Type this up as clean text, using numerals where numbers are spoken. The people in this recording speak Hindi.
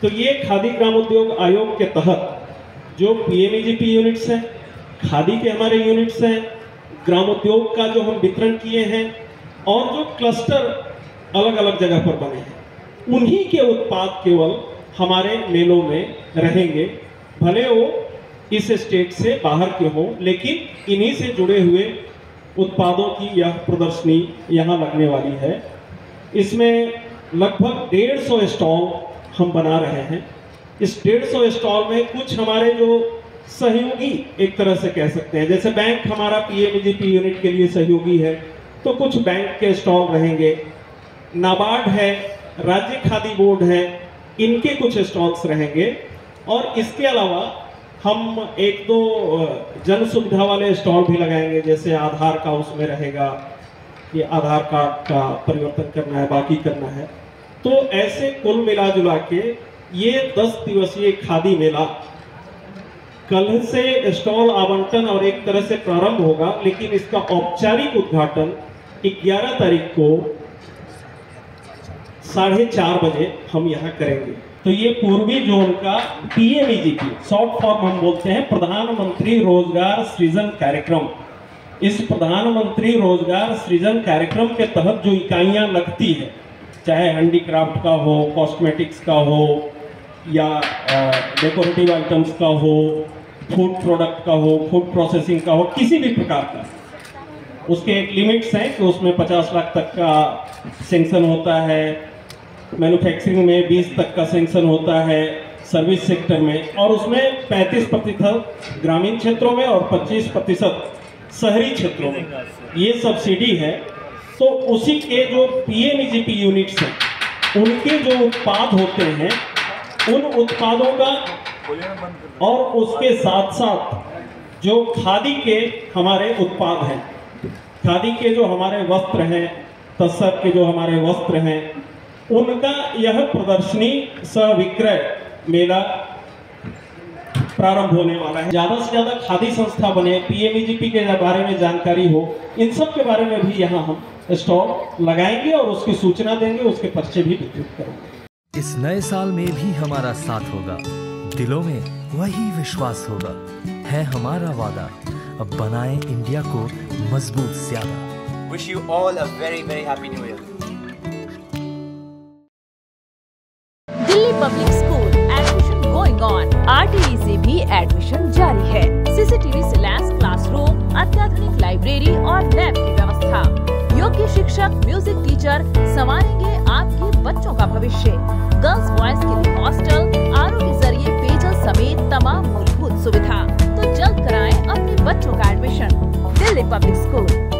तो ये खादी ग्रामोद्योग आयोग के तहत जो पीएमईजीपी यूनिट्स हैं, खादी के हमारे यूनिट्स हैं, ग्रामोद्योग का जो हम वितरण किए हैं और जो क्लस्टर अलग अलग जगह पर बने हैं, उन्हीं के उत्पाद केवल हमारे मेलों में रहेंगे। भले वो इस स्टेट से बाहर के हों, लेकिन इन्हीं से जुड़े हुए उत्पादों की यह प्रदर्शनी यहाँ लगने वाली है। इसमें लगभग 150 स्टॉल हम बना रहे हैं। इस 150 स्टॉल में कुछ हमारे जो सहयोगी एक तरह से कह सकते हैं, जैसे बैंक हमारा पीएमईजीपी यूनिट के लिए सहयोगी है, तो कुछ बैंक के स्टॉल रहेंगे। नाबार्ड है, राज्य खादी बोर्ड है, इनके कुछ स्टॉल्स रहेंगे। और इसके अलावा हम एक दो जन सुविधा वाले स्टॉल भी लगाएंगे, जैसे आधार का उसमें रहेगा कि आधार कार्ड का परिवर्तन करना है, बाकी करना है। तो ऐसे कुल मिला जुला के ये 10 दिवसीय खादी मेला कल से स्टॉल आवंटन और एक तरह से प्रारंभ होगा, लेकिन इसका औपचारिक उद्घाटन 11 तारीख को 4:30 बजे हम यहाँ करेंगे। तो ये पूर्वी जोन का पीएमईजीपी, शॉर्ट फॉर्म हम बोलते हैं प्रधानमंत्री रोजगार सृजन कार्यक्रम। इस प्रधानमंत्री रोजगार सृजन कार्यक्रम के तहत जो इकाइयां लगती है, चाहे हैंडीक्राफ्ट का हो, कॉस्मेटिक्स का हो, या डेकोरेटिव आइटम्स का हो, फूड प्रोडक्ट का हो, फूड प्रोसेसिंग का हो, किसी भी प्रकार का, उसके एक लिमिट्स हैं कि उसमें 50 लाख तक का सेंक्शन होता है, मैन्युफैक्चरिंग में 20 तक का सेंक्शन होता है, सर्विस सेक्टर में, और उसमें 35% ग्रामीण क्षेत्रों में और 25% शहरी क्षेत्रों में ये सब्सिडी है। तो उसी के जो पीएमईजीपी यूनिट्स हैं, उनके जो उत्पाद होते हैं, उन उत्पादों का और उसके साथ साथ जो खादी के हमारे उत्पाद हैं, खादी के जो हमारे वस्त्र हैं, तसर के जो हमारे वस्त्र हैं, उनका यह प्रदर्शनी सह विक्रय मेला प्रारंभ होने वाला है। ज़्यादा से ज़्यादा खादी संस्था बने, पीएमईजीपी के बारे में जानकारी हो, इन सब के बारे में भी यहाँ हम स्टॉल लगाएंगे और उसकी सूचना देंगे, उसके पर्चे भी वितरित करेंगे। इस नए साल में भी हमारा साथ होगा, दिलों में वही विश्वास होगा, है हमारा वादा, अब बनाएं इंडिया को मजबूत ज्यादा। Wish you all a very very happy new year. Delhi public school admission going on. RTE से भी एडमिशन जारी है। सीसीटीवी से लैस क्लासरूम, अत्याधुनिक लाइब्रेरी और लैब की व्यवस्था, योग्य शिक्षक, म्यूजिक टीचर संवारेंगे आपके बच्चों का भविष्य। गर्ल्स बॉयज के लिए हॉस्टल, आरओ के जरिए पेयजल समेत तमाम मूलभूत सुविधा। तो जल्द कराएं अपने बच्चों का एडमिशन। Delhi public school.